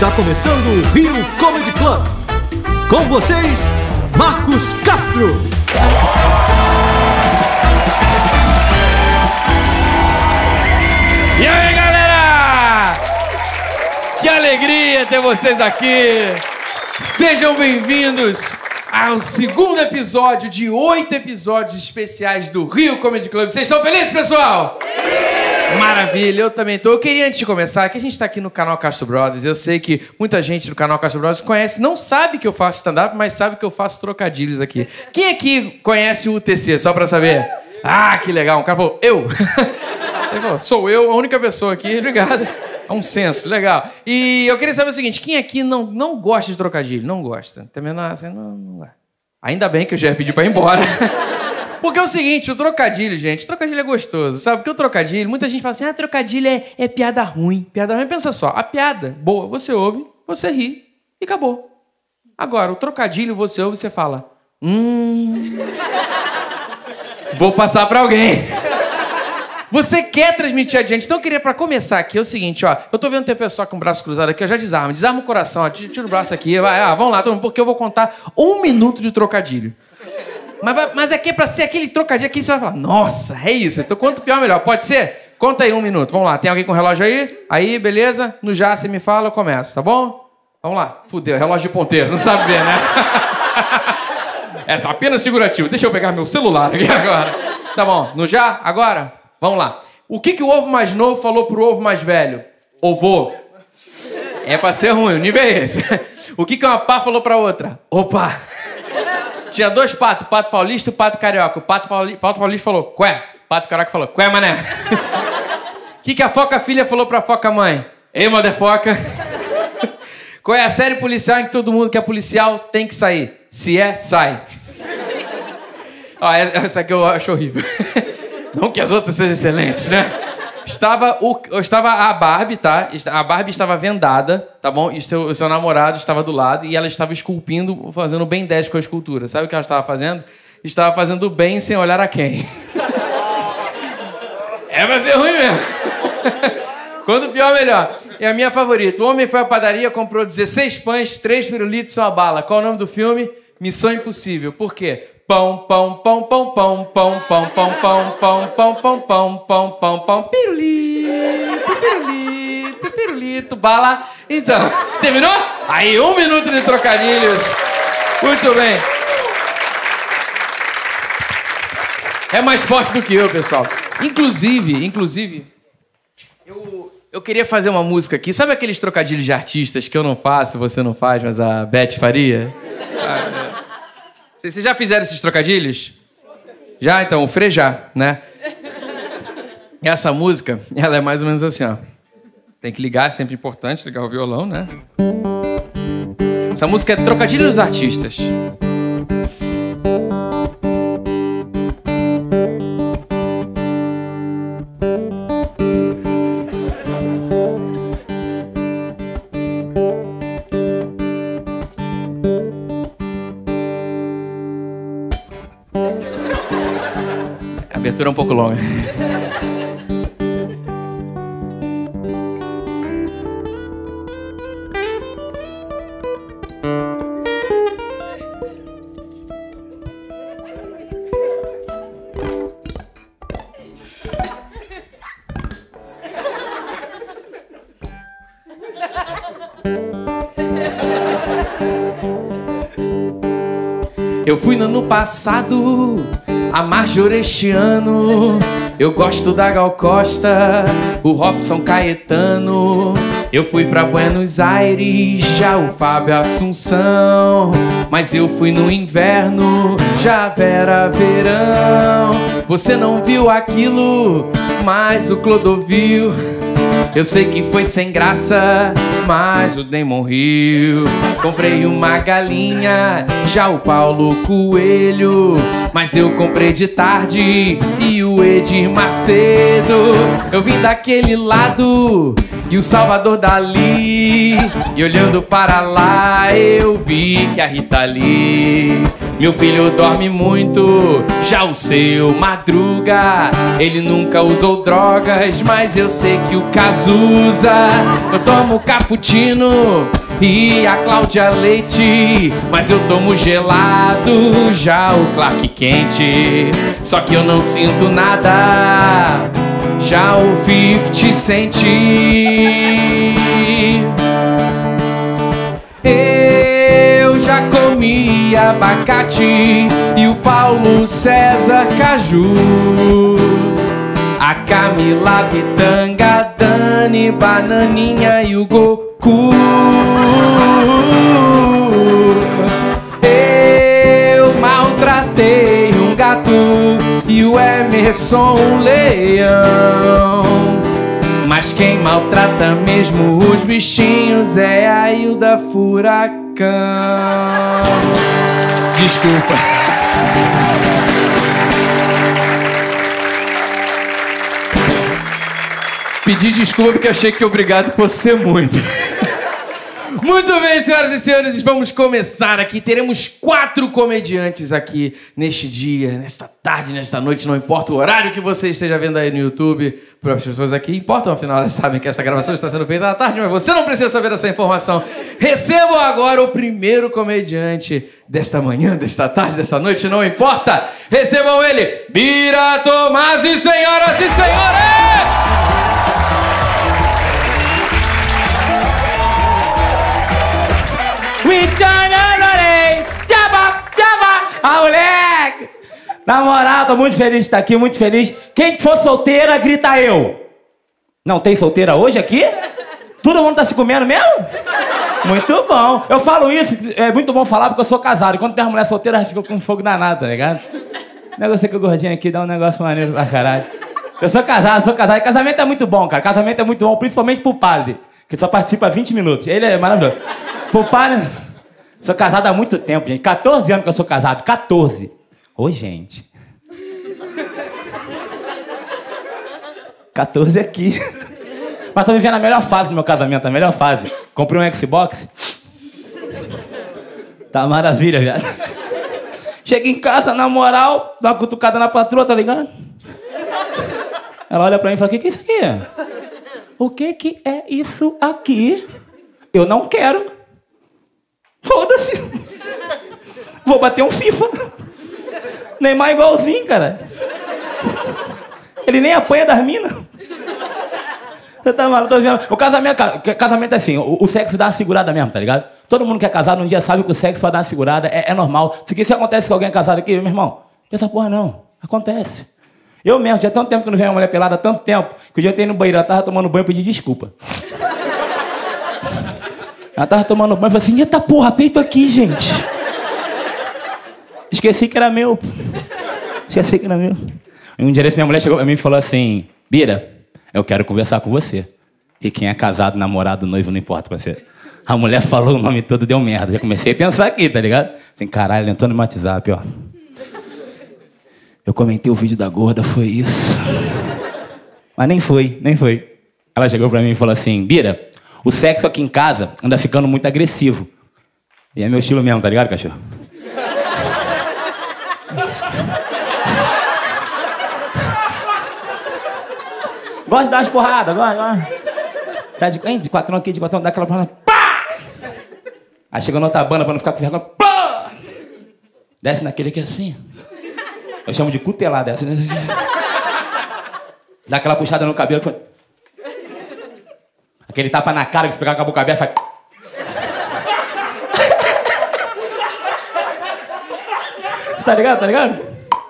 Está começando o Rio Comedy Club. Com vocês, Marcos Castro. E aí, galera? Que alegria ter vocês aqui. Sejam bem-vindos ao segundo episódio de 8 episódios especiais do Rio Comedy Club. Vocês estão felizes, pessoal? Sim! Maravilha, eu também tô. Eu queria, antes de começar, que a gente tá aqui no canal Castro Brothers. Eu sei que muita gente do canal Castro Brothers conhece, não sabe que eu faço stand-up, mas sabe que eu faço trocadilhos aqui. Quem aqui conhece o UTC, só pra saber? Ah, que legal. Um cara falou, eu? Ele falou, sou eu, a única pessoa aqui. Obrigado. É um senso, legal. E eu queria saber o seguinte, quem aqui não gosta de trocadilho? Não gosta? Também não, assim, não. Ainda bem que eu já ia pedir pra ir embora. Porque é o seguinte, o trocadilho, gente, o trocadilho é gostoso, sabe? Porque o trocadilho, muita gente fala assim, trocadilho é piada ruim. Piada ruim, pensa só, a piada boa, você ouve, você ri e acabou. Agora, o trocadilho, você ouve e você fala, vou passar pra alguém. Você quer transmitir adiante. Então eu queria, pra começar aqui, é o seguinte, ó. Eu tô vendo ter pessoa com o braço cruzado aqui, eu já desarma. Desarma o coração, ó. Tira o braço aqui. Vai, vamos lá, todo mundo, porque eu vou contar 1 minuto de trocadilho. Mas aqui é pra ser aquele trocadilho aqui, você vai falar, nossa, é isso. Então quanto pior, melhor. Pode ser? Conta aí 1 minuto. Vamos lá. Tem alguém com relógio aí? Aí, beleza? No já, você me fala, eu começo, tá bom? Vamos lá. Fudeu, relógio de ponteiro. Não sabe ver, né? É apenas figurativo. Deixa eu pegar meu celular aqui agora. Tá bom. No já? Agora? Vamos lá. O que o ovo mais novo falou pro ovo mais velho? Ovô. É pra ser ruim, o nível é esse. O que uma pá falou pra outra? Opa. Tinha 2 patos, o pato paulista e o pato carioca. O pato paulista falou, qué? O pato carioca falou, qué, mané? O que a foca filha falou pra foca mãe? Ei, motherfucker. Qual é a série policial em que todo mundo que é policial tem que sair? Se é, sai. Ó, essa aqui eu acho horrível. Não que as outras sejam excelentes, né? Estava a Barbie, tá? A Barbie estava vendada, tá bom? E o seu namorado estava do lado e ela estava esculpindo, fazendo bem 10 com a escultura. Sabe o que ela estava fazendo? Estava fazendo bem sem olhar a quem. É pra ser ruim mesmo. Quanto pior, melhor. E a minha favorita. O homem foi à padaria, comprou 16 pães, 3 pirulitos e uma bala. Qual o nome do filme? Missão Impossível. Por quê? Pão, pão, pão, pão, pão, pão, pão, pão, pão, pão, pão, pão, pão, pão, pão, pão, pirulito, pirulito, pirulito, bala. Então, terminou? Aí, 1 minuto de trocadilhos. Muito bem. É mais forte do que eu, pessoal. Inclusive, eu queria fazer uma música aqui. Sabe aqueles trocadilhos de artistas que eu não faço, você não faz, mas a Beth faria? Vocês já fizeram esses trocadilhos? Já? Então, o frejar, né? Essa música, ela é mais ou menos assim, ó. Tem que ligar, é sempre importante ligar o violão, né? Essa música é Trocadilho dos Artistas. A abertura é um pouco longa. Eu fui no ano passado, a Marjorie este ano. Eu gosto da Gal Costa, o Robson Caetano. Eu fui pra Buenos Aires, já o Fábio Assunção. Mas eu fui no inverno, já Vera Verão. Você não viu aquilo, mas o Clodovil. Eu sei que foi sem graça, mas o Damon riu. Comprei uma galinha, já o Paulo Coelho. Mas eu comprei de tarde e o o Edir Macedo. Eu vim daquele lado e o Salvador Dali. E olhando para lá eu vi que a Rita Lee. Meu filho dorme muito, já o seu Madruga. Ele nunca usou drogas, mas eu sei que o Cazuza. Eu tomo cappuccino e a Cláudia Leite, mas eu tomo gelado, já o Clark quente. Só que eu não sinto nada, já o 50 Cent. Eu já comi abacate e o Paulo César caju. A Camila Pitanga, Dani Bananinha e o Goku. Eu maltratei um gato e o Emerson um leão. Mas quem maltrata mesmo os bichinhos é a Hilda Furacão. Desculpa. Pedi desculpa porque achei que obrigado fosse ser muito. Muito bem, senhoras e senhores, vamos começar aqui. Teremos 4 comediantes aqui neste dia, nesta tarde, nesta noite. Não importa o horário que você esteja vendo aí no YouTube. Para as pessoas aqui importam, afinal, elas sabem que essa gravação está sendo feita à tarde, mas você não precisa saber essa informação. Recebam agora o primeiro comediante desta manhã, desta tarde, desta noite, não importa. Recebam ele, Bira Tomasi, senhoras e senhores! Moleque! Na moral, tô muito feliz de estar aqui, muito feliz. Quem for solteira, grita eu. Não tem solteira hoje aqui? Todo mundo tá se comendo mesmo? Muito bom. Eu falo isso, é muito bom falar porque eu sou casado. E quando tem uma mulher solteira, ela fica com fogo danado, tá ligado? O negócio é que o gordinho aqui dá um negócio maneiro pra caralho. Eu sou casado, E casamento é muito bom, cara. Casamento é muito bom, principalmente pro padre, que só participa 20 minutos. Ele é maravilhoso. Pro padre... Sou casado há muito tempo, gente. 14 anos que eu sou casado. 14. Ô, gente. 14 aqui. Mas tô vivendo a melhor fase do meu casamento, a melhor fase. Comprei um Xbox. Tá maravilha, viado. Chego em casa, na moral, dou uma cutucada na patroa, tá ligado? Ela olha pra mim e fala, o que é isso aqui? O que é isso aqui? Eu não quero. Foda-se. Vou bater um FIFA. Neymar é igualzinho, cara. Ele nem apanha das minas. Você tá maluco? Tô vendo. O casamento é assim, o sexo dá uma segurada mesmo, tá ligado? Todo mundo que é casado um dia sabe que o sexo vai dar uma segurada, é normal. Se acontece com alguém é casado aqui, meu irmão, essa porra não. Acontece. Eu mesmo, já há tanto tempo que não vejo uma mulher pelada, há tanto tempo, que o dia eu entrei no banheiro, ela tava tomando banho e pedi desculpa. Ela tava tomando banho e falou assim, eita porra, peito aqui, gente. Esqueci que era meu. E um dia desse minha mulher chegou pra mim e falou assim, Bira, eu quero conversar com você. E quem é casado, namorado, noivo, não importa pra você. A mulher falou o nome todo, deu merda. Já comecei a pensar aqui, tá ligado? Assim, caralho, ele entrou no WhatsApp, ó. Eu comentei o vídeo da gorda, foi isso. Mas nem foi. Ela chegou pra mim e falou assim, Bira, o sexo aqui em casa anda ficando muito agressivo. E é meu estilo mesmo, tá ligado, cachorro? Gosto de dar umas porradas, gosto. Tá de quatrão aqui, de quatrão, dá aquela porrada. Pá! Aí chega na outra banda pra não ficar com vergonha. Pá! Desce naquele aqui assim. Eu chamo de cutelada. Desce. Dá aquela puxada no cabelo. Aquele tapa na cara que você pegar com a boca aberta, faz... Você tá ligado? Tá ligado?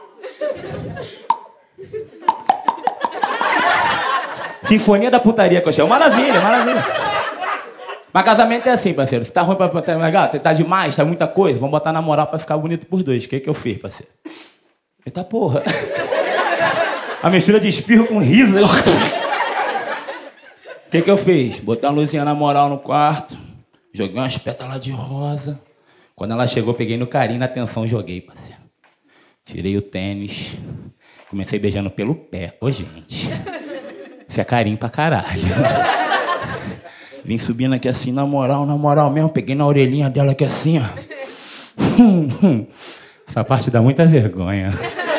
Sinfonia da putaria que eu chamo. Maravilha. Mas casamento é assim, parceiro. Se tá ruim pra legal, tá demais, tá muita coisa, vamos botar na moral pra ficar bonito pros dois. O que eu fiz, parceiro? Eita porra. A mistura de espirro com riso. O que eu fiz? Botei uma luzinha na moral no quarto, joguei umas pétalas de rosa. Quando ela chegou, peguei no carinho, na atenção, joguei, parceiro. Tirei o tênis, Comecei beijando pelo pé. Ô, gente. Isso é carinho pra caralho. Vim subindo aqui assim, na moral mesmo. Peguei na orelhinha dela aqui assim, ó. Essa parte dá muita vergonha.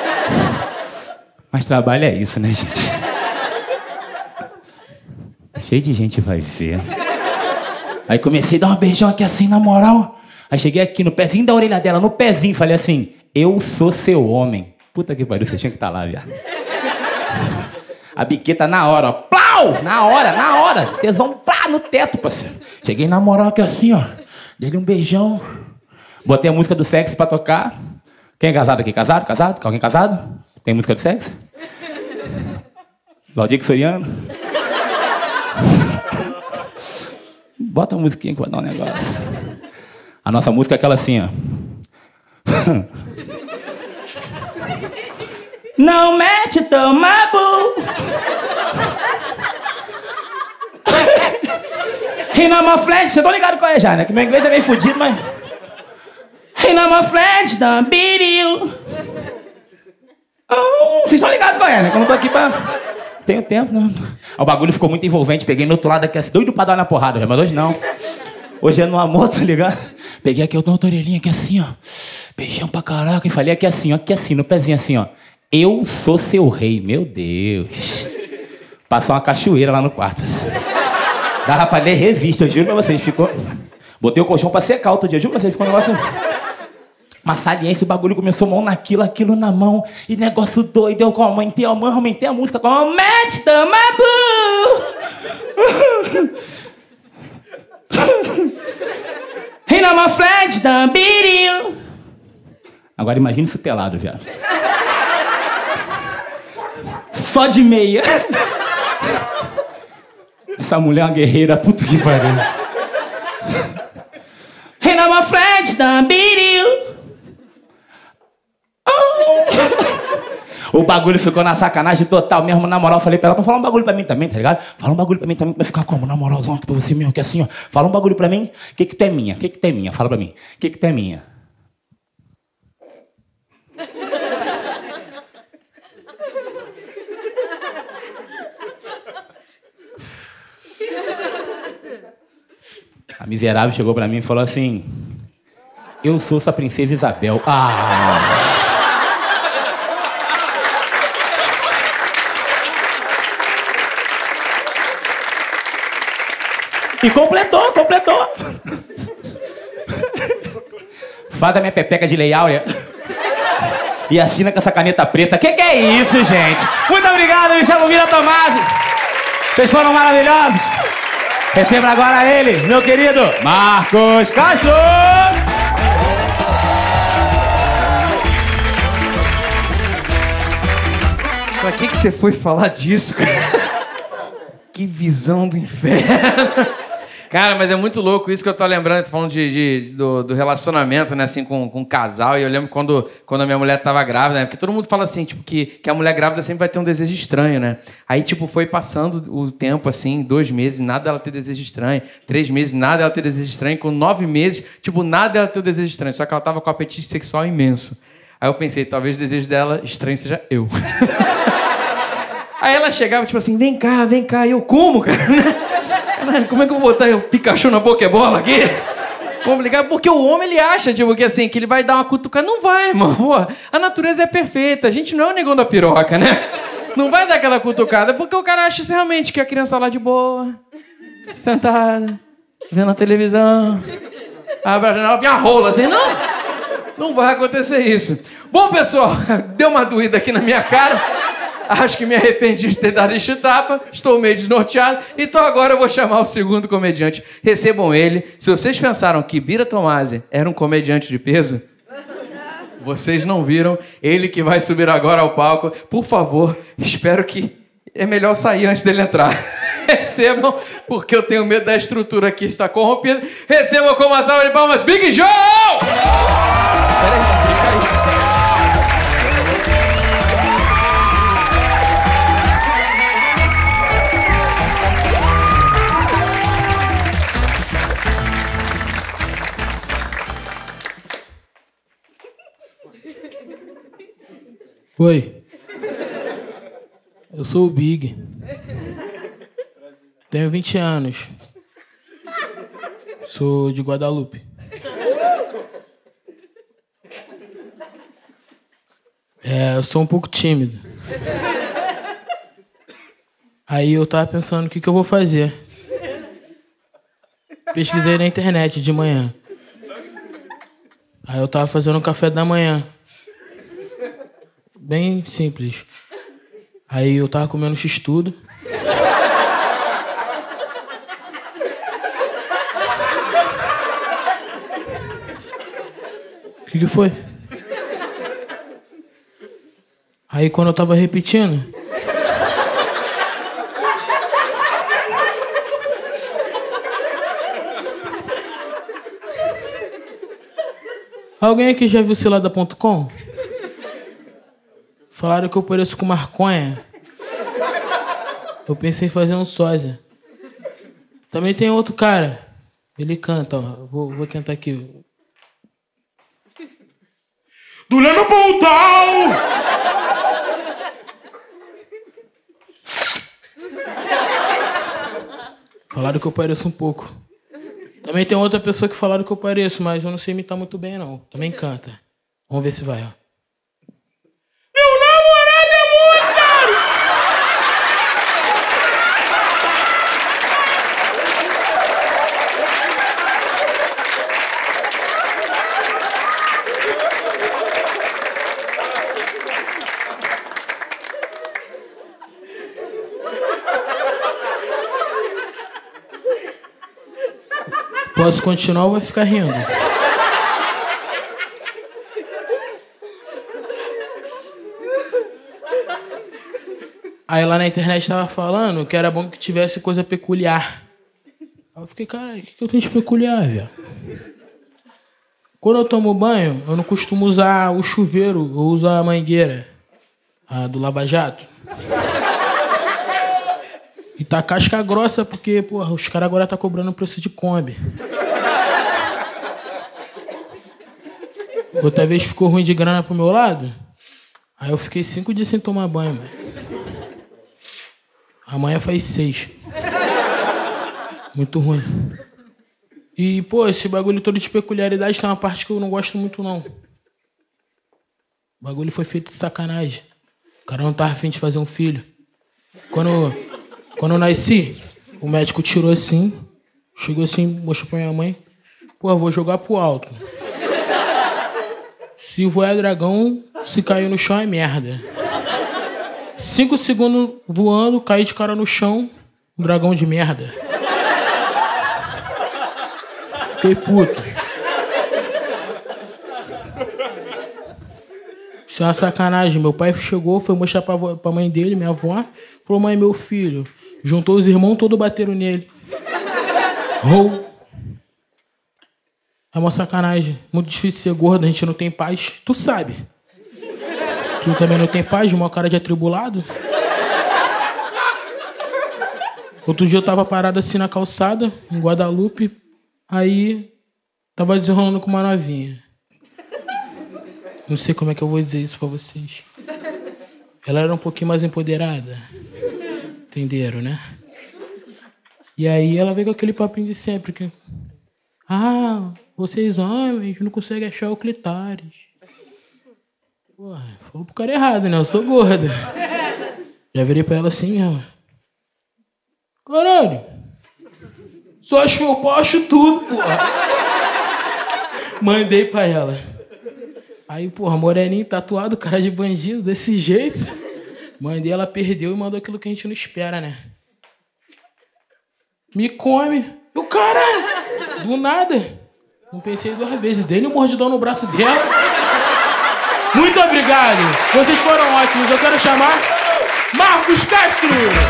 Mas trabalho é isso, né, gente? Cheio de gente vai ver. Aí comecei a dar um beijão aqui assim, na moral. Aí cheguei aqui no pezinho da orelha dela, no pezinho, falei assim, eu sou seu homem. Puta que pariu, você tinha que estar lá, viado. A biqueta na hora, ó. Plau! Na hora. Tesão, pá, no teto, parceiro. Cheguei na moral aqui assim, ó. Dei-lhe um beijão. Botei a música do sexo pra tocar. Quem é casado aqui? Casado? Alguém casado? Tem música do sexo? Valdir Soriano? Bota a musiquinha que vai dar um negócio. A nossa música é aquela assim, ó. Não mete tamabu. Rinama flat, vocês estão ligados qual é já, né? Que meu inglês é meio fudido, mas... Rinama flat, dambiril. Vocês estão ligados qual é, né? Que eu não tô aqui pra... Tenho tempo, né? O bagulho ficou muito envolvente, peguei no outro lado aqui, assim, doido pra dar na porrada, já, mas hoje não. Hoje é no amor, tá ligado? Peguei aqui, eu dou uma orelhinha aqui assim, ó. Beijão pra caraca. E falei aqui assim, no pezinho assim, ó. Eu sou seu rei, meu Deus. Passou uma cachoeira lá no quarto. Assim. Dava pra ler revista, eu juro pra vocês. Ficou... Botei o colchão pra secar outro dia, juro pra vocês. Ficou um negócio... Uma saliência, o bagulho começou mão naquilo, aquilo na mão. E negócio doido, eu aumentei a mão, aumentei a música. Match the Mabu! Rinama flat, dambiril. Agora imagina isso pelado, viado. Só de meia. Essa mulher é uma guerreira, puta que pariu. Rinama flat, dambiril. O bagulho ficou na sacanagem total mesmo, na moral. Falei pra ela, fala um bagulho pra mim também, tá ligado? Fala um bagulho pra mim também, vai ficar como? Na moralzão aqui pra você mesmo, que assim, ó. Fala um bagulho pra mim, o que tu é minha? O que tu é minha? Fala pra mim, o que tu é minha? A miserável chegou pra mim e falou assim, eu sou sua princesa Isabel. E completou. Faz a minha pepeca de Lei Áurea e assina com essa caneta preta. Que é isso, gente? Muito obrigado, me chamo Vira Tomasi. Vocês foram maravilhosos. Receba agora ele, meu querido Marcos Castro. Pra que você foi falar disso, cara? Que visão do inferno. Cara, mas é muito louco isso que eu tô lembrando, falando do relacionamento, né, assim, com um casal. E eu lembro quando a minha mulher tava grávida, né? Porque todo mundo fala assim, tipo, que a mulher grávida sempre vai ter um desejo estranho, né? Aí, tipo, foi passando o tempo, assim, 2 meses, nada dela ter desejo estranho. 3 meses, nada dela ter desejo estranho. Com 9 meses, tipo, nada dela ter o desejo estranho. Só que ela tava com apetite sexual imenso. Aí eu pensei, talvez o desejo dela estranho seja eu. Aí ela chegava, tipo assim, vem cá. E eu, como, cara? Caralho, como é que eu vou botar o Pikachu na Pokébola aqui? Vamos ligar? Porque o homem, ele acha, tipo, que assim, que ele vai dar uma cutucada. Não vai, irmão. Pô, a natureza é perfeita. A gente não é o negão da piroca, né? Não vai dar aquela cutucada, porque o cara acha realmente que a criança lá de boa, sentada, vendo a televisão, abre a janela, vem a rola, assim, não vai acontecer isso. Bom, pessoal, deu uma doída aqui na minha cara. Acho que me arrependi de ter dado este tapa. Estou meio desnorteado. Então agora eu vou chamar o segundo comediante. Recebam ele. Se vocês pensaram que Bira Tomasi era um comediante de peso, vocês não viram. Ele que vai subir agora ao palco. Por favor, espero que... É melhor sair antes dele entrar. Recebam, porque eu tenho medo da estrutura aqui estar corrompida. Recebam com uma salva de palmas, Big Joe! Peraí, fica aí. Oi. Eu sou o Big. Tenho 20 anos. Sou de Guadalupe. Eu sou um pouco tímido. Aí eu tava pensando o que eu vou fazer. Pesquisei na internet de manhã. Aí eu tava fazendo um café da manhã. Bem simples. Aí eu tava comendo x-tudo. O que foi? Aí quando eu tava repetindo... Alguém aqui já viu cilada.com? Falaram que eu pareço com Marconha. Eu pensei em fazer um sósia. Também tem outro cara. Ele canta, ó. Vou tentar aqui. Juliano Pontão! Falaram que eu pareço um pouco. Também tem outra pessoa que falaram que eu pareço, mas eu não sei imitar muito bem, não. Também canta. Vamos ver se vai, ó. Meu namorado é muito caro! Posso continuar ou vai ficar rindo? Aí lá na internet tava falando que era bom que tivesse coisa peculiar. Aí eu fiquei, cara, o que eu tenho de peculiar, velho? Quando eu tomo banho, eu não costumo usar o chuveiro, eu uso a mangueira. A do Lava Jato. E tá casca grossa porque, porra, os caras agora tá cobrando preço de Kombi. Outra vez ficou ruim de grana pro meu lado. Aí eu fiquei 5 dias sem tomar banho, mano. Amanhã faz 6. Muito ruim. E, pô, esse bagulho todo de peculiaridade tem uma parte que eu não gosto muito, não. O bagulho foi feito de sacanagem. O cara não tava afim de fazer um filho. Quando eu nasci, o médico tirou assim, chegou assim, mostrou pra minha mãe. Pô, eu vou jogar pro alto. Se voar dragão, se cair no chão é merda. 5 segundos voando, caí de cara no chão, um dragão de merda. Fiquei puto. Isso é uma sacanagem. Meu pai chegou, foi mostrar pra mãe dele, minha avó. Falou, mãe, meu filho. Juntou os irmãos, todos bateram nele. É uma sacanagem. Muito difícil ser gordo, a gente não tem paz. Tu sabe. Tu também não tem paz, de uma cara de atribulado. Outro dia eu tava parado assim na calçada, em Guadalupe. Aí, tava desenrolando com uma novinha. Não sei como é que eu vou dizer isso pra vocês. Ela era um pouquinho mais empoderada. Entenderam, né? E aí ela veio com aquele papinho de sempre. Que... vocês homens não conseguem achar o clitóris. Porra, falou pro cara errado, né? Eu sou gorda. Já virei pra ela assim, ó. Caralho! Só acho meu pau, acho tudo, porra. Mandei pra ela. Aí, porra, moreninho, tatuado, cara de bandido, desse jeito. Mandei, ela perdeu e mandou aquilo que a gente não espera, né? Me come. O cara, do nada. Não pensei 2 vezes dele, um mordidão no braço dela. Muito obrigado. Vocês foram ótimos. Eu quero chamar Marcos Castro.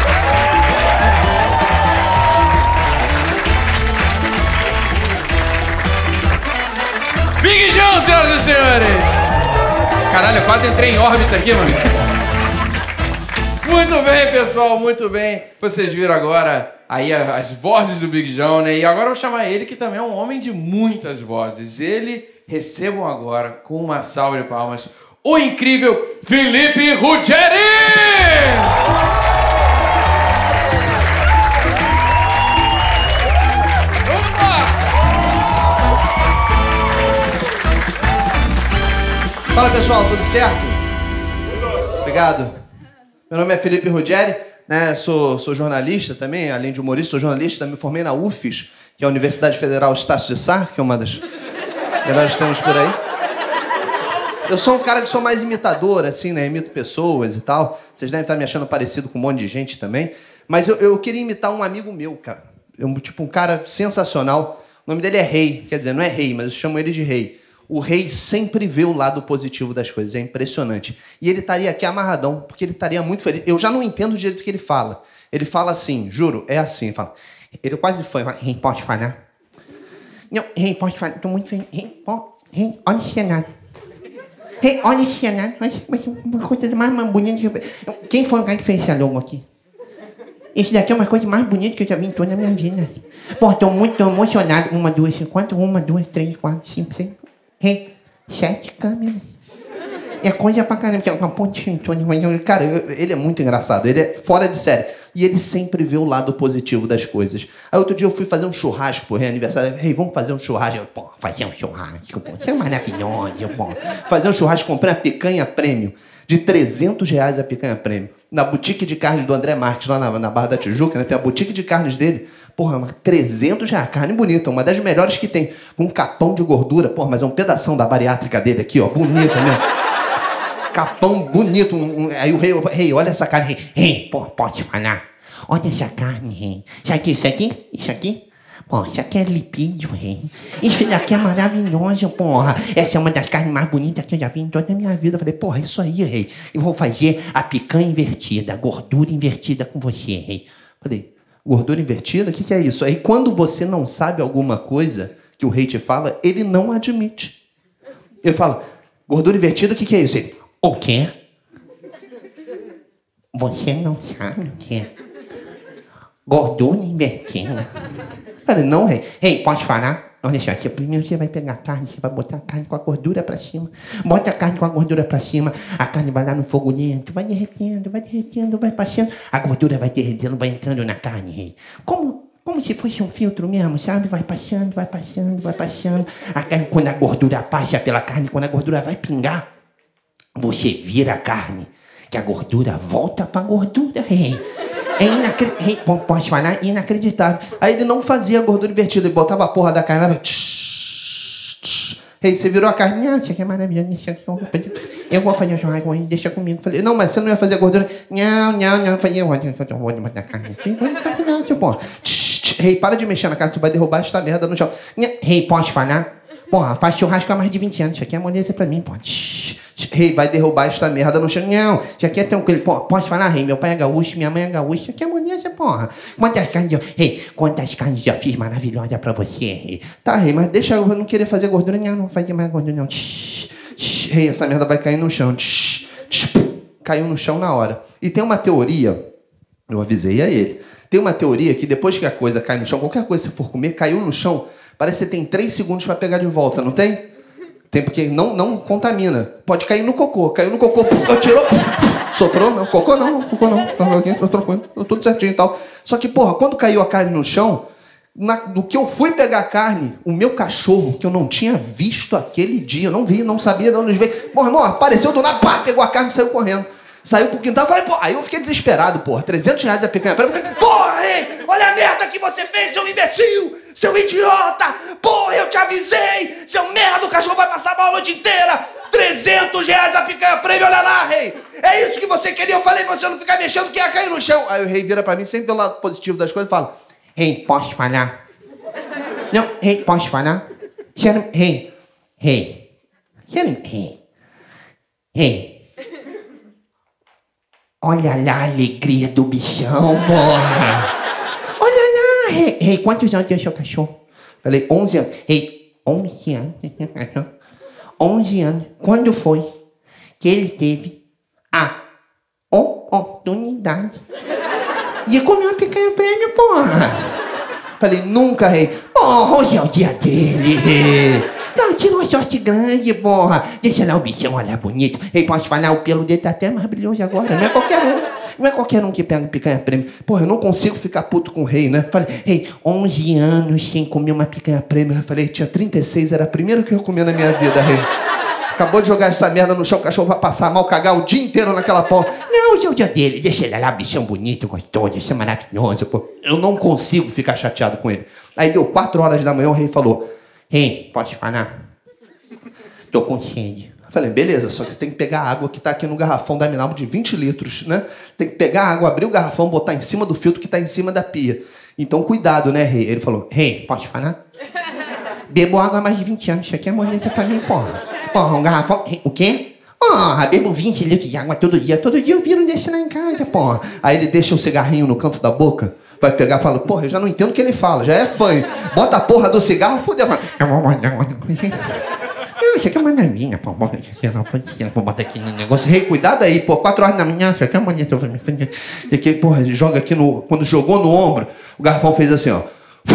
Big João, senhoras e senhores! Caralho, eu quase entrei em órbita aqui, mano. Muito bem, pessoal, muito bem. Vocês viram agora aí as vozes do Big João, né? E agora eu vou chamar ele, que também é um homem de muitas vozes. Ele, recebam agora, com uma salva de palmas, o incrível Felipe Ruggeri! Fala, pessoal, tudo certo? Obrigado. Meu nome é Felipe Ruggeri, né? Sou jornalista também, além de humorista, sou jornalista, me formei na UFES, que é a Universidade Federal Estácio de Sá, que é uma das melhores que temos por aí. Eu sou um cara que sou mais imitador, assim, né? Imito pessoas e tal. Vocês devem estar me achando parecido com um monte de gente também. Mas eu queria imitar um amigo meu, cara. Tipo, um cara sensacional. O nome dele é Rei. Quer dizer, não é Rei, mas eu chamo ele de Rei. O Rei sempre vê o lado positivo das coisas. É impressionante. E ele estaria aqui amarradão, porque ele estaria muito feliz. Eu já não entendo o jeito que ele fala. Ele fala assim, juro, é assim. Ele fala. Ele quase foi. Rei, pode falar? Não, Rei, pode falar. Estou muito feliz. Rei, olha esse cenário. Rei, olha esse cenário. Uma coisa mais bonita. Quem foi o cara que fez esse logo aqui? Esse daqui é uma coisa mais bonita que eu já vi em toda a minha vida. Pô, estou muito emocionado. 1, 2, 4. 1, 2, 3, 4, 5, 6. Rei, 7 câmeras. É coisa pra caramba. Cara, ele é muito engraçado. Ele é fora de série. E ele sempre vê o lado positivo das coisas. Aí outro dia eu fui fazer um churrasco, pô, aniversário. Rei, vamos fazer um churrasco. Eu, pô, fazer um churrasco, pô. Isso é maravilhoso, pô. Fazer um churrasco, comprei a picanha prêmio. De R$300 a picanha prêmio. Na boutique de carnes do André Marques, lá na Barra da Tijuca, né? Tem a boutique de carnes dele. Porra, R$300, carne bonita, uma das melhores que tem. Com um capão de gordura, porra, mas é um pedação da bariátrica dele aqui, ó, bonita mesmo. Capão bonito. Aí o Rei, olha essa carne, Rei, pô, pode falar. Olha essa carne, Rei. Isso aqui? Pô, isso aqui é lipídio, Rei. Isso daqui é maravilhoso, porra. Essa é uma das carnes mais bonitas que eu já vi em toda a minha vida. Eu falei, porra, isso aí, Rei. Eu vou fazer a picanha invertida, a gordura invertida com você, Rei. Falei, gordura invertida? O que é isso? Aí quando você não sabe alguma coisa que o Rei te fala, ele não admite. Ele fala, gordura invertida, o que é isso? Ele, o quê? Você não sabe o que é? Gordura invertida. Falei, não, Rei. Rei, pode falar? Olha só, primeiro você vai pegar a carne, você vai botar a carne com a gordura pra cima. Bota a carne com a gordura pra cima, a carne vai lá no fogo lento, vai derretendo, vai passando. A gordura vai derretendo, vai entrando na carne, Rei. Como se fosse um filtro mesmo, sabe? Vai passando. A carne, quando a gordura passa pela carne, quando a gordura vai pingar, você vira a carne, que a gordura volta pra gordura, Rei. É inacreditável. Pode falar? Inacreditável. Aí ele não fazia a gordura invertida. Ele botava a porra da carne lá. Rei, você virou a carne. Ah, isso aqui é maravilhoso. Eu vou fazer o churrasco aí, deixa comigo. Falei, não, mas você não ia fazer a gordura? Não. Eu falei, eu vou botar a carne aqui. Rei, para de mexer na carne, tu vai derrubar esta merda no chão. Rei, pode falar? Porra, faz churrasco há mais de 20 anos. Isso aqui é moleza pra mim, pô. Rei, vai derrubar esta merda no chão. Não, isso aqui é tranquilo. Pô, pode falar, Rei? Meu pai é gaúcho, minha mãe é gaúcha. Isso aqui é moleza, porra. Quantas carnes já fiz maravilhosa pra você, Rei? Tá, Rei, mas deixa eu não querer fazer gordura. Não vou fazer mais gordura, não. Rei, essa merda vai cair no chão. Caiu no chão na hora. E tem uma teoria, eu avisei a ele. Tem uma teoria que depois que a coisa cai no chão, qualquer coisa que você for comer, caiu no chão, parece que você tem 3 segundos pra pegar de volta, não tem? Tem, porque não contamina. Pode cair no cocô. Caiu no cocô, tirou, soprou, não. Cocô não. Eu tranquilo, tudo certinho e tal. Só que, porra, quando caiu a carne no chão, no que eu fui pegar a carne, o meu cachorro, que eu não tinha visto aquele dia, eu não vi, não sabia de onde veio. Porra, irmão, apareceu do nada, pá, pegou a carne e saiu correndo. Saiu pro quintal, falei, pô, aí eu fiquei desesperado, porra, R$300 a picanha. Porra, Rei, olha a merda que você fez, seu imbecil, seu idiota, porra, eu te avisei, seu merda, o cachorro vai passar mal a noite inteira, R$300 a picanha prêmio, olha lá, Rei, é isso que você queria, eu falei pra você não ficar mexendo que ia cair no chão. Aí o Rei vira pra mim, sempre pelo lado positivo das coisas, e fala, Rei, posso falar? Não, Rei, posso falar? Rei, olha lá a alegria do bichão, porra. Olha lá, Rei, quantos anos tem o seu cachorro? Falei, 11 anos. Rei, 11 anos. 11 anos. Quando foi que ele teve a oportunidade de comer uma picanha prêmio, porra? Falei, nunca, Rei. Oh, hoje é o dia dele, Rei. Não, tira uma sorte grande, porra. Deixa lá o bichão, olha bonito. Rei, posso falar, o pelo dele tá até mais brilhoso agora. Não é qualquer um. Não é qualquer um que pega um picanha prêmio. Porra, eu não consigo ficar puto com o Rei, né? Falei, Rei, 11 anos sem comer uma picanha prêmio. Eu falei, tinha 36, era a primeira que eu comia na minha vida, Rei. acabou de jogar essa merda no chão, o cachorro vai passar mal, cagar o dia inteiro naquela porra. Não, hoje é o dia dele, deixa ele lá, bichão bonito, gostoso, isso é maravilhoso, pô. Eu não consigo ficar chateado com ele. Aí deu 4 horas da manhã, o rei falou, rei, pode falar? Tô com sede. Eu falei, beleza, só que você tem que pegar a água que tá aqui no garrafão da Minalvo de 20 litros, né? Tem que pegar a água, abrir o garrafão, botar em cima do filtro que tá em cima da pia. Então, cuidado, né, rei? Ele falou, rei, pode falar? Bebo água há mais de 20 anos, isso aqui é moleza pra mim, porra. Porra, um garrafão... O quê? Porra, bebo 20 litros de água todo dia eu viro desse lá em casa, porra. Aí ele deixa o cigarrinho no canto da boca, vai pegar e fala, porra, eu já não entendo o que ele fala, já é fã. Bota a porra do cigarro, fudeu. Isso aqui é uma maravilha, pô. Bota aqui no negócio. Rei, cuidado aí, pô. 4 horas da manhã, isso aqui é uma moleza. Isso aqui, porra, joga aqui no... Quando jogou no ombro, o garrafão fez assim, ó.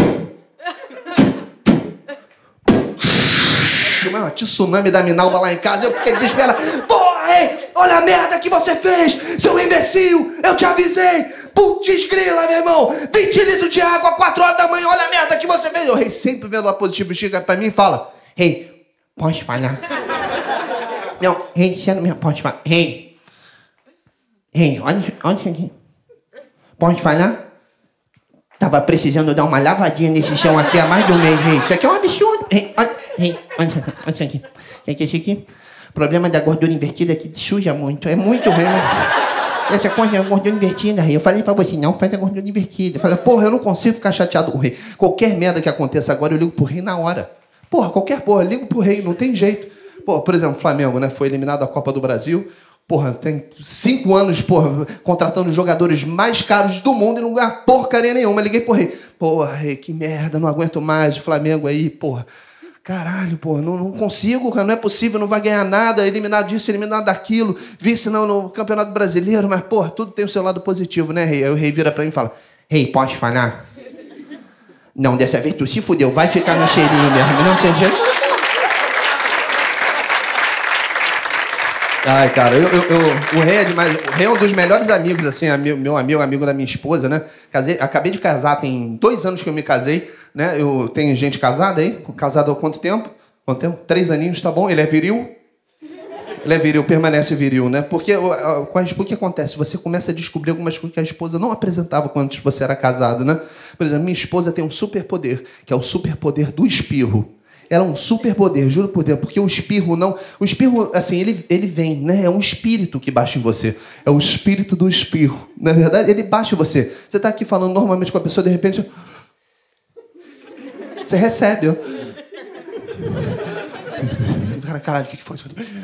Uma tsunami da Minalva lá em casa, eu fiquei desesperado. Porra, rei, olha a merda que você fez, seu imbecil, eu te avisei. Putz grila, meu irmão, 20 litros de água, 4 horas da manhã, olha a merda que você fez. O rei sempre vendo lá positivo, chega pra mim e fala, rei, pode falar. Não, rei, você não pode falar. Rei, olha isso aqui. Pode falar? Tava precisando dar uma lavadinha nesse chão aqui há mais de um mês, rei. Isso aqui é um absurdo. Rei, olha isso aqui. Isso aqui. O problema da gordura invertida é que suja muito. É muito ruim. Essa coisa é gordura invertida, rei. Eu falei pra você, não faz a gordura invertida. Eu falei, porra, eu não consigo ficar chateado com o rei. Qualquer merda que aconteça agora, eu ligo pro rei na hora. Porra, qualquer porra, eu ligo pro rei, não tem jeito. Porra, por exemplo, o Flamengo, né? Foi eliminado da Copa do Brasil. Porra, tem 5 anos, porra, contratando os jogadores mais caros do mundo e não ganha porcaria nenhuma. Eu liguei pro rei. Porra, rei, que merda, não aguento mais o Flamengo aí, porra. Caralho, porra, não consigo, cara, não é possível, não vai ganhar nada, eliminado disso, eliminado daquilo, vice não no Campeonato Brasileiro, mas, porra, tudo tem o seu lado positivo, né, rei? Aí o rei vira pra mim e fala, rei, pode falar? Não, dessa vez tu se fudeu, vai ficar no cheirinho mesmo, não tem jeito. Ai, cara, o rei é demais. O rei é um dos melhores amigos, assim, meu amigo da minha esposa, né? Acabei de casar, tem 2 anos que eu me casei, né? Eu tenho gente casada aí, casado há quanto tempo? 3 aninhos, tá bom? Ele é viril? Ele é viril, permanece viril, né? Porque o que acontece? Você começa a descobrir algumas coisas que a esposa não apresentava quando você era casado, né? Por exemplo, minha esposa tem um superpoder, que é o superpoder do espirro. Ela é um superpoder, juro por Deus, porque o espirro não... O espirro, assim, ele vem, né? É um espírito que baixa em você. É o espírito do espirro. Na verdade, ele baixa em você. Você está aqui falando normalmente com a pessoa, de repente... Você recebe, ó. Caralho, o que foi?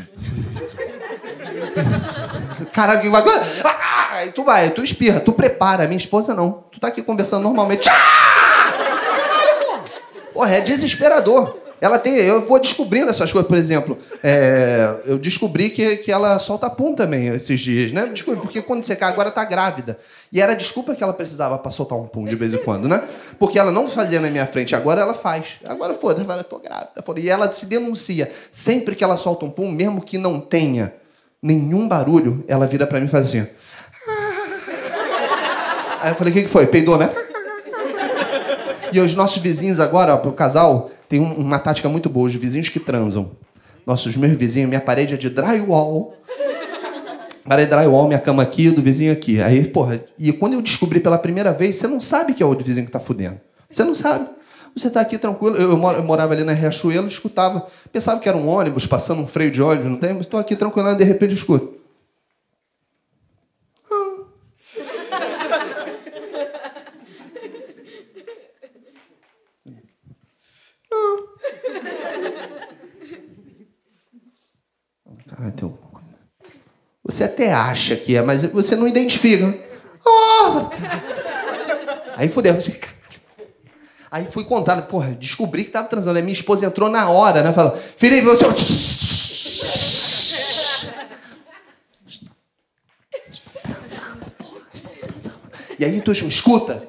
Caralho, o que vai... Aí tu espirra, tu prepara. Minha esposa não. Tu tá aqui conversando normalmente... Caralho, porra! Porra, é desesperador. Ela tem... Eu vou descobrindo essas coisas, por exemplo. Eu descobri que ela solta pum também esses dias, né? Descobri, porque quando você cai, agora tá grávida. E era a desculpa que ela precisava pra soltar um pum de vez em quando, né? Porque ela não fazia na minha frente, agora ela faz. Agora foda-se, eu tô grávida. E ela se denuncia. Sempre que ela solta um pum, mesmo que não tenha nenhum barulho, ela vira pra mim e faz assim. Aí eu falei, o que foi? Peidou, né? E os nossos vizinhos agora, ó, o casal, tem uma tática muito boa. Os vizinhos que transam. Meus vizinhos, minha parede é de drywall. Parede de drywall, minha cama aqui, do vizinho aqui. Aí, porra, e quando eu descobri pela primeira vez, você não sabe que é o vizinho que tá fudendo. Você não sabe. Você tá aqui tranquilo. Eu morava ali na Riachuelo, escutava. Pensava que era um ônibus, passando um freio de ônibus, não tem? Mas tô aqui tranquilo, de repente eu escuto. Você até acha que é, mas você não identifica. Oh! Aí fudeu. Aí fui contar, porra, descobri que tava transando. Aí minha esposa entrou na hora, né? Falou, Felipe, você... Estou transando, porra, estou transando. E aí tu escuta.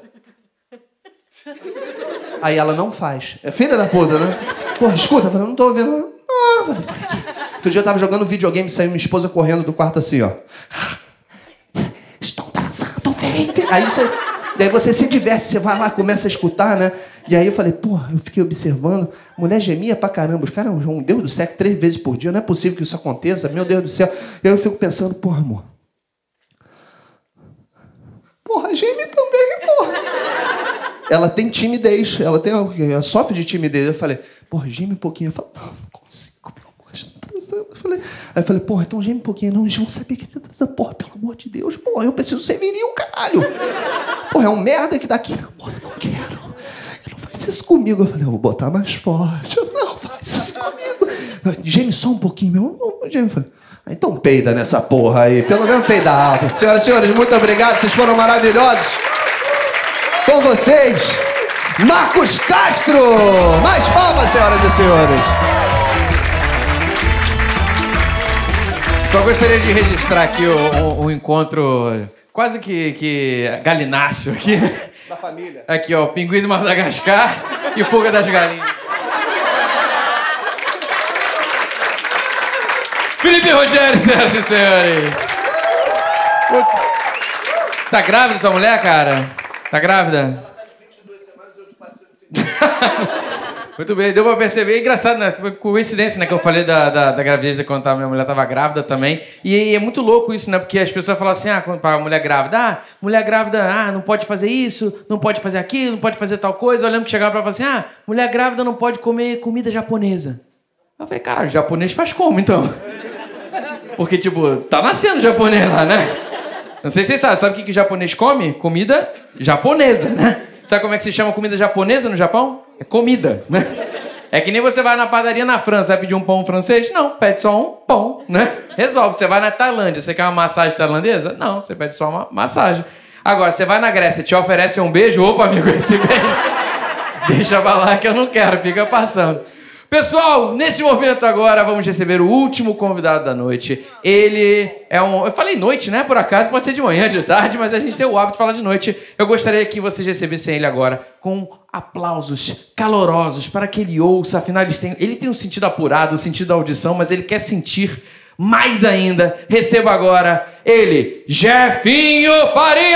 Aí ela não faz. É filha da puta, né? Porra, escuta. Eu falei, não tô ouvindo. Ah, falei, outro dia eu tava jogando videogame e saiu minha esposa correndo do quarto assim, ó. Estão transando, vem. Aí você... Daí você se diverte, você vai lá, começa a escutar, né? E aí eu falei, porra, eu fiquei observando, mulher gemia pra caramba, os caras, um Deus do céu, 3 vezes por dia, não é possível que isso aconteça, meu Deus do céu. E aí eu fico pensando, porra, amor. Porra, geme também, porra. Ela tem timidez, ela sofre de timidez. Eu falei, porra, geme um pouquinho. Eu falei, não consigo, pelo amor de Deus. Aí eu falei, porra, então geme um pouquinho. Não, eles vão saber que ele tá transando. Porra, pelo amor de Deus, porra, eu preciso ser viril, caralho. Porra, é um merda que daqui. Porra, eu não quero. Ele não faz isso comigo. Eu falei, eu vou botar mais forte. Eu falei, não, faz isso comigo. Geme só um pouquinho, meu. Não, geme. Eu falei, então peida nessa porra aí. Pelo menos peida alto. Senhoras e senhores, muito obrigado. Vocês foram maravilhosos. Com vocês, Marcos Castro. Mais palmas, senhoras e senhores. Só gostaria de registrar aqui o encontro quase que galináceo aqui. Da família. Aqui, ó, Pinguim do Madagascar e Fuga das Galinhas. Felipe Rogério, senhoras e senhores. Tá grávida tua mulher, cara? Tá grávida? Ela tá de 22 semanas e eu de 450. Muito bem, deu pra perceber. É engraçado, né? Coincidência, né? Que eu falei da gravidez quando minha mulher tava grávida também. E é muito louco isso, né? Porque as pessoas falam assim, pra mulher grávida, não pode fazer isso, não pode fazer aquilo, não pode fazer tal coisa. Eu lembro que chegava pra falar assim, mulher grávida não pode comer comida japonesa. Eu falei, caralho, japonês faz como, então? Porque, tipo, tá nascendo japonês lá, né? Não sei se vocês sabem. Sabe o que japonês come? Comida japonesa, né? Sabe como é que se chama comida japonesa no Japão? É comida, né? É que nem você vai na padaria na França, vai pedir um pão francês? Não, pede só um pão, né? Resolve. Você vai na Tailândia, você quer uma massagem tailandesa? Não, você pede só uma massagem. Agora, você vai na Grécia, te oferece um beijo? Opa, amigo, esse beijo... Deixa pra lá que eu não quero, fica passando. Pessoal, nesse momento agora vamos receber o último convidado da noite. Ele é um... Eu falei noite, né? Por acaso, pode ser de manhã, de tarde, mas a gente tem o hábito de falar de noite. Eu gostaria que vocês recebessem ele agora com aplausos calorosos para que ele ouça. Afinal, ele tem um sentido apurado, um sentido da audição, mas ele quer sentir mais ainda. Receba agora ele, Jefinho Farias!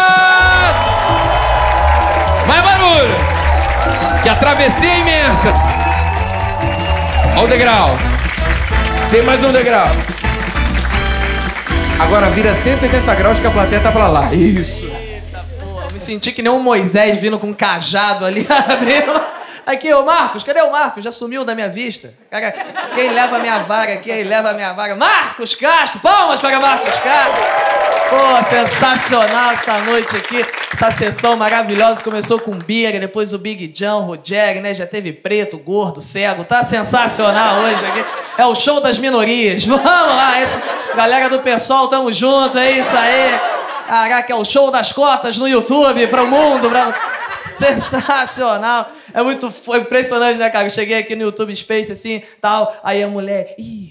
Mais barulho! Que a travessia é imensa! Olha o degrau. Tem mais um degrau. Agora vira 180 graus que a plateia tá pra lá. Isso. Eita, porra. Me senti que nem um Moisés vindo com um cajado ali, abrindo. Aqui, ô Marcos, cadê o Marcos? Já sumiu da minha vista. Quem leva a minha vaga aqui, aí leva a minha vaga. Marcos Castro, palmas para Marcos Castro. Pô, sensacional essa noite aqui. Essa sessão maravilhosa. Começou com Bira, depois o Big John, Rogério, né? Já teve preto, gordo, cego. Tá sensacional hoje aqui. É o show das minorias. Vamos lá, galera do pessoal, tamo junto, é isso aí. Caraca, é o show das cotas no YouTube pro mundo. Sensacional. Foi impressionante, né, cara? Eu cheguei aqui no YouTube Space, assim, tal. Aí a mulher... Ih...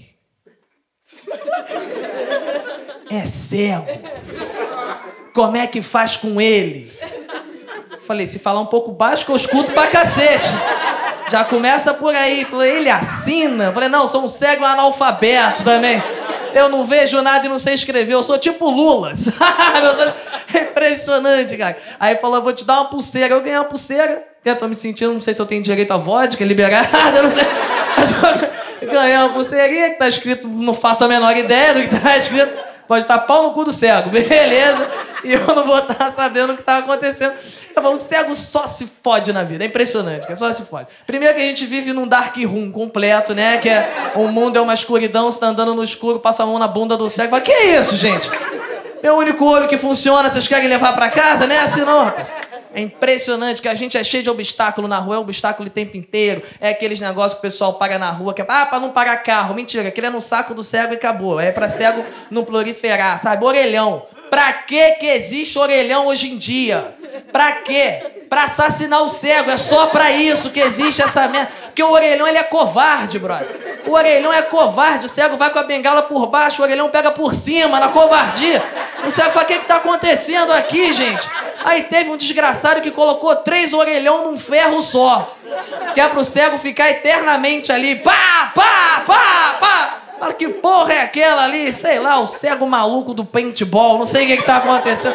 É cego. Como é que faz com ele? Falei, se falar um pouco baixo que eu escuto pra cacete. Já começa por aí. Falei, ele assina? Falei, não, sou um cego analfabeto também. Eu não vejo nada e não sei escrever. Eu sou tipo Lula. É impressionante, cara. Aí falou, vou te dar uma pulseira. Eu ganhei uma pulseira. Até tô me sentindo, não sei se eu tenho direito a vodka liberada, não sei. Ganhei uma pulseirinha que tá escrito, não faço a menor ideia do que tá escrito. Pode estar pau no cu do cego, beleza? E eu não vou estar sabendo o que tá acontecendo. Eu falo, o cego só se fode na vida. É impressionante, cara, só se fode. Primeiro que a gente vive num dark room completo, né? Que é, o mundo é uma escuridão, você tá andando no escuro, passa a mão na bunda do cego. Fala, que é isso, gente? É o único olho que funciona, vocês querem levar pra casa, né? Assim não, rapaz. É impressionante que a gente é cheio de obstáculo na rua, é obstáculo o tempo inteiro. É aqueles negócios que o pessoal paga na rua, que é pra não pagar carro. Mentira, aquele é no saco do cego e acabou. É pra cego não proliferar, sabe? Orelhão. Pra que existe orelhão hoje em dia? Pra quê? Pra assassinar o cego. É só pra isso que existe essa merda. Porque o orelhão, ele é covarde, brother. O orelhão é covarde. O cego vai com a bengala por baixo, o orelhão pega por cima, na covardia. O cego fala, o que tá acontecendo aqui, gente? Aí teve um desgraçado que colocou 3 orelhão num ferro só. Que é pro cego ficar eternamente ali. Pá, pá, pá, pá. Fala, que porra é aquela ali? Sei lá, o cego maluco do paintball. Não sei o que tá acontecendo.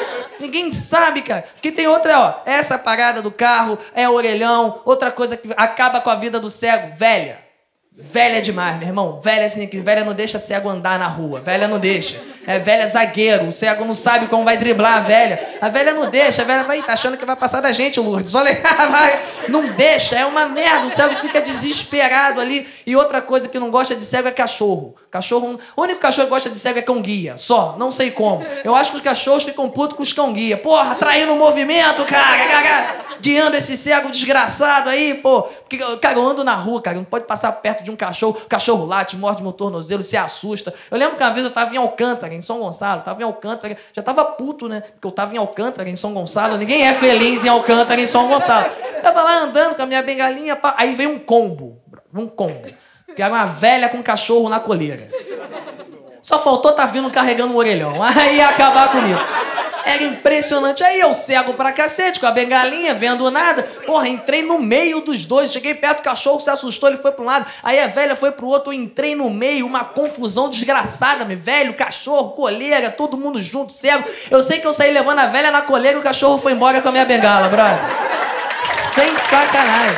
Ninguém sabe, cara. Porque tem outra, ó. Essa parada do carro, é o orelhão. Outra coisa que acaba com a vida do cego. Velha. Velha é demais, meu irmão. Velha assim, que velha não deixa cego andar na rua. Velha não deixa. É velha zagueiro. O cego não sabe como vai driblar a velha. A velha não deixa. A velha vai, tá achando que vai passar da gente, Lourdes. Olha, vai. Não deixa. É uma merda. O cego fica desesperado ali. E outra coisa que não gosta de cego é cachorro. Cachorro. O único cachorro que gosta de cego é cão guia. Só. Não sei como. Eu acho que os cachorros ficam putos com os cão guia. Porra, traindo o movimento, cara. Guiando esse cego desgraçado aí, pô. Porque, cara, eu ando na rua, cara. Não pode passar perto de um cachorro. O cachorro late, morde meu tornozelo, se assusta. Eu lembro que uma vez eu tava em Alcântara, em São Gonçalo. Tava em Alcântara. Já tava puto, né? Porque eu tava em Alcântara, em São Gonçalo. Ninguém é feliz em Alcântara, em São Gonçalo. Tava lá andando com a minha bengalinha. Pá. Aí veio um combo. Um combo. Que era uma velha com um cachorro na coleira. Só faltou tá vindo carregando um orelhão. Aí ia acabar comigo. Era impressionante. Aí eu cego pra cacete, com a bengalinha, vendo nada. Porra, entrei no meio dos dois. Cheguei perto do cachorro, se assustou, ele foi pra um lado. Aí a velha foi pro outro, eu entrei no meio. Uma confusão desgraçada, meu. Velho, cachorro, coleira, todo mundo junto, cego. Eu sei que eu saí levando a velha na coleira e o cachorro foi embora com a minha bengala, brother. Sem sacanagem.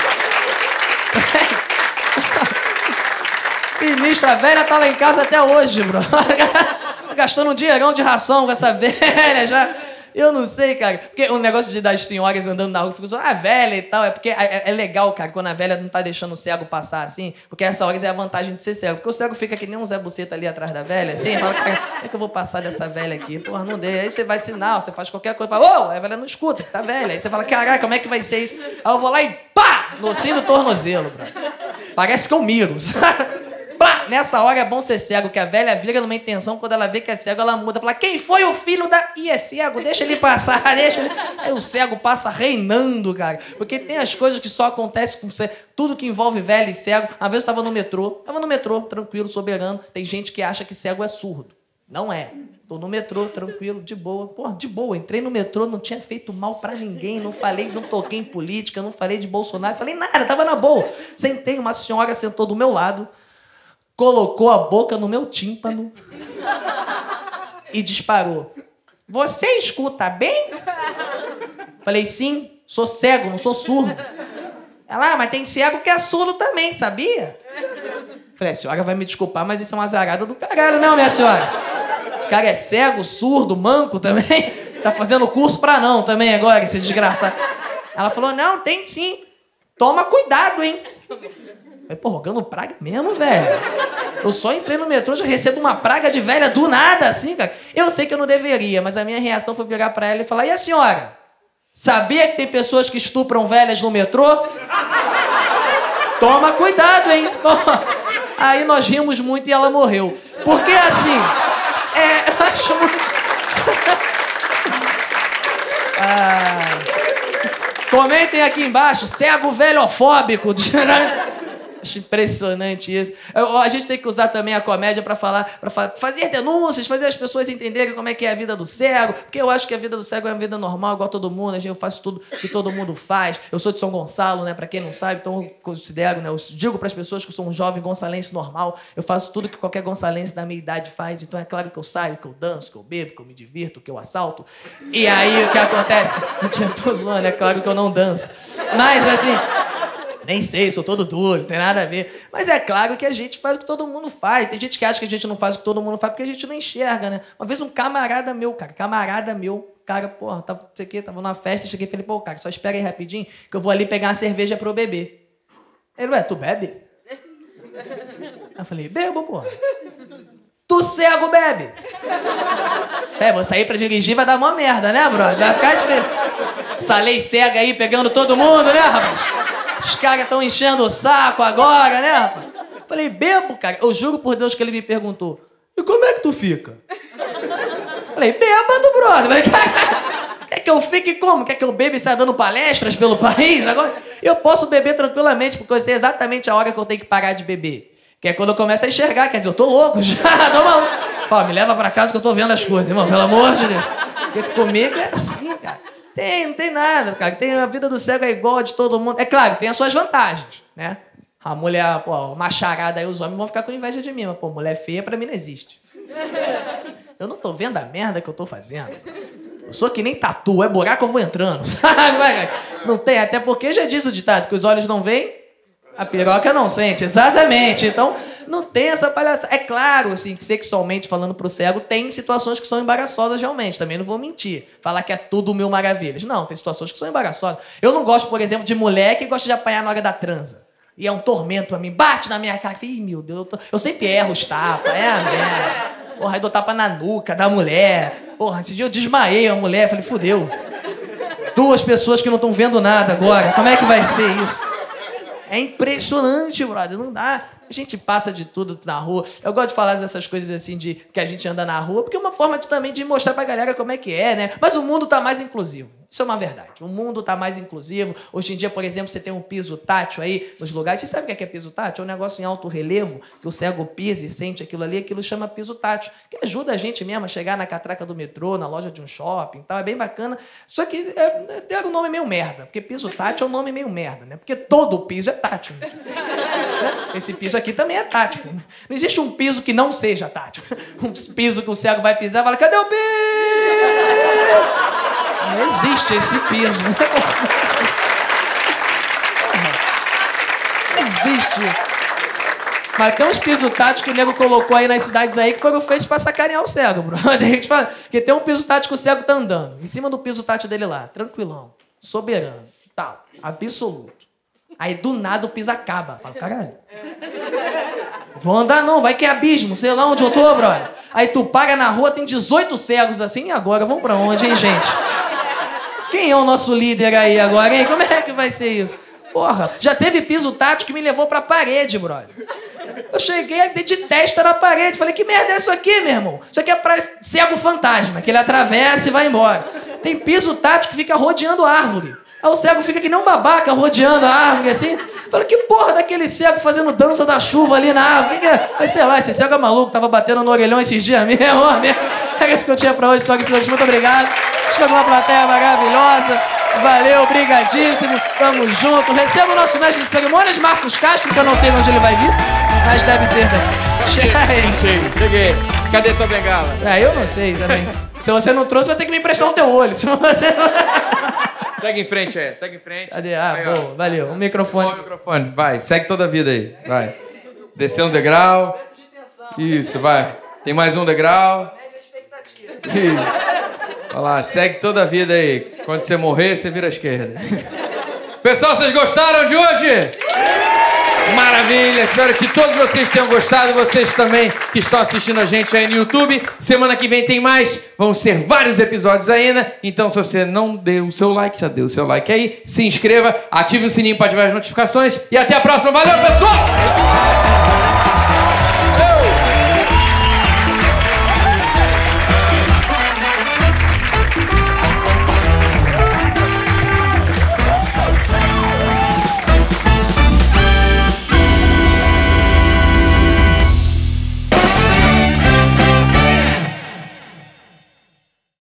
Sinistra, a velha tá lá em casa até hoje, bro. Gastando um dinheirão de ração com essa velha já. Eu não sei, cara. Porque o negócio das senhoras andando na rua, fica só, velha e tal. É porque é legal, cara, quando a velha não tá deixando o cego passar assim. Porque essa hora é a vantagem de ser cego. Porque o cego fica que nem um Zé Buceta ali atrás da velha, assim. Fala, cara, como é que eu vou passar dessa velha aqui? Porra, não dê. Aí você vai sinal, você faz qualquer coisa. Fala, a velha não escuta, tá velha. Aí você fala, caraca, como é que vai ser isso? Aí eu vou lá e pá! No ocinho do tornozelo, bro. Parece que eu miro. Nessa hora é bom ser cego, que a velha vira numa intenção, quando ela vê que é cego, ela muda, fala, quem foi o filho da... Ih, é cego, deixa ele passar, deixa ele... Aí o cego passa reinando, cara, porque tem as coisas que só acontecem com você, tudo que envolve velho e cego. Uma vez eu tava no metrô, tranquilo, soberano, tem gente que acha que cego é surdo, não é. Tô no metrô, tranquilo, de boa. Porra, de boa. Entrei no metrô, não tinha feito mal pra ninguém. Não falei, não toquei em política, não falei de Bolsonaro, falei nada, tava na boa. Sentei, uma senhora sentou do meu lado, colocou a boca no meu tímpano e disparou. Você escuta bem? Falei, sim, sou cego, não sou surdo. Ela, mas tem cego que é surdo também, sabia? Falei, a senhora vai me desculpar, mas isso é uma azarada do caralho, não, minha senhora. O cara é cego, surdo, manco também. Tá fazendo curso pra não também agora, esse desgraçado. Ela falou, não, tem sim. Toma cuidado, hein? Falei, pô, rogando praga mesmo, velho? Eu só entrei no metrô, já recebo uma praga de velha do nada, assim, cara. Eu sei que eu não deveria, mas a minha reação foi virar pra ela e falar, e a senhora? Sabia que tem pessoas que estupram velhas no metrô? Toma cuidado, hein? Aí nós rimos muito e ela morreu. Porque, assim, eu acho muito... Comentem aqui embaixo, cego velhofóbico. Acho impressionante isso. A gente tem que usar também a comédia para fazer denúncias, fazer as pessoas entenderem como é que é a vida do cego, porque eu acho que a vida do cego é uma vida normal, igual todo mundo. Eu faço tudo que todo mundo faz. Eu sou de São Gonçalo, né? Para quem não sabe, então eu considero, né? Eu digo para as pessoas que eu sou um jovem gonçalense normal. Eu faço tudo que qualquer gonçalense da minha idade faz. Então é claro que eu saio, que eu danço, que eu bebo, que eu me divirto, que eu assalto. E aí o que acontece? Eu tô zoando, é claro que eu não danço. Mas assim... Nem sei, sou todo duro, não tem nada a ver. Mas é claro que a gente faz o que todo mundo faz. Tem gente que acha que a gente não faz o que todo mundo faz porque a gente não enxerga, né? Uma vez um camarada meu, porra, tava numa festa, cheguei e falei, pô, cara, só espera aí rapidinho que eu vou ali pegar uma cerveja pra eu beber. Ele, ué, tu bebe? Eu falei, bebo, porra. Tu cego bebe? Vou sair pra dirigir, vai dar uma merda, né, brother? Vai ficar difícil. Essa lei cega aí pegando todo mundo, né, rapaz? Os caras estão enchendo o saco agora, né, rapaz? Falei, bebo, cara. Eu juro por Deus que ele me perguntou, e como é que tu fica? Falei, bêbado, brother. Falei, quer que eu fique como? Quer que eu beba e saia dando palestras pelo país? Agora, eu posso beber tranquilamente, porque eu sei exatamente a hora que eu tenho que parar de beber. Que é quando eu começo a enxergar, quer dizer, eu tô louco já, tô maluco. Fala, me leva pra casa que eu tô vendo as coisas, irmão, pelo amor de Deus. Porque comigo é assim, cara. Não tem nada, cara. A vida do cego é igual a de todo mundo. É claro, tem as suas vantagens, né? A mulher, pô, macharada aí, os homens vão ficar com inveja de mim, mas, pô, mulher feia pra mim não existe. Eu não tô vendo a merda que eu tô fazendo. Eu sou que nem tatu, é buraco, eu vou entrando, sabe? Não tem, até porque já diz o ditado que os olhos não veem, a piroca não sente, exatamente. Então, não tem essa palhaçada. É claro, assim, que sexualmente falando pro cego, tem situações que são embaraçosas realmente, também não vou mentir. Falar que é tudo mil maravilhas. Não, tem situações que são embaraçosas. Eu não gosto, por exemplo, de mulher que gosta de apanhar na hora da transa. E é um tormento pra mim. Bate na minha cara. Ih, meu Deus, eu sempre erro os tapas. É a merda. Porra, aí dou tapa na nuca da mulher. Porra, esse dia eu desmaiei a mulher. Falei, fudeu. 2 pessoas que não estão vendo nada agora. Como é que vai ser isso? É impressionante, brother. Não dá. A gente passa de tudo na rua. Eu gosto de falar dessas coisas assim, de que a gente anda na rua, porque é uma forma também de mostrar pra galera como é que é, né? Mas o mundo tá mais inclusivo. Isso é uma verdade. O mundo tá mais inclusivo. Hoje em dia, por exemplo, você tem um piso tátil aí nos lugares. Você sabe o que é piso tátil? É um negócio em alto relevo, que o cego pisa e sente aquilo ali, aquilo chama piso tátil, que ajuda a gente mesmo a chegar na catraca do metrô, na loja de um shopping e tal. É bem bacana. Só que deram um nome meio merda, porque piso tátil é um nome meio merda, né? Porque todo piso é tátil. Né? Esse piso aqui também é tátil. Não existe um piso que não seja tátil. Um piso que o cego vai pisar e fala, cadê o piso? Não existe esse piso. Não existe. Mas tem uns pisos táticos que o nego colocou aí nas cidades aí que foram feitos pra sacanear o cego, bro. Porque tem um piso tático que o cego tá andando. Em cima do piso tático dele lá. Tranquilão. Soberano. Tal. Absoluto. Aí do nada o piso acaba. Fala, caralho. Vou andar não, vai que é abismo. Sei lá onde eu tô, brother. Aí tu paga na rua, tem 18 cegos assim. E agora? Vamos pra onde, hein, gente? Quem é o nosso líder aí agora, hein? Como é que vai ser isso? Porra, já teve piso tático que me levou pra parede, brother. Eu cheguei de testa na parede. Falei, que merda é isso aqui, meu irmão? Isso aqui é pra cego fantasma, que ele atravessa e vai embora. Tem piso tático que fica rodeando árvore. Aí o cego fica que nem um babaca rodeando a árvore, assim. Falei, que porra daquele cego fazendo dança da chuva ali na árvore? Que é? Mas sei lá, esse cego é maluco, tava batendo no orelhão esses dias mesmo, ó, mesmo. É isso que eu tinha pra hoje, só que isso hoje. Muito obrigado. Chegou uma plateia maravilhosa. Valeu, obrigadíssimo. Tamo junto. Receba o nosso mestre de cerimônias, Marcos Castro, que eu não sei onde ele vai vir, mas deve ser daí. Chega aí. Cheguei. Cadê tua bengala? Eu não sei também. Se você não trouxe, vai ter que me emprestar o teu olho. Se você não... Segue em frente, segue em frente. Cadê? Boa, valeu. O microfone. O microfone, vai. Segue toda a vida aí, vai. Desceu um degrau. Isso, vai. Tem mais um degrau. Isso. Olha lá, segue toda a vida aí. Quando você morrer, você vira à esquerda. Pessoal, vocês gostaram de hoje? Maravilha! Espero que todos vocês tenham gostado. Vocês também que estão assistindo a gente aí no YouTube. Semana que vem tem mais. Vão ser vários episódios ainda. Então, se você não deu o seu like, já deu o seu like aí. Se inscreva, ative o sininho para ativar as notificações. E até a próxima. Valeu, pessoal!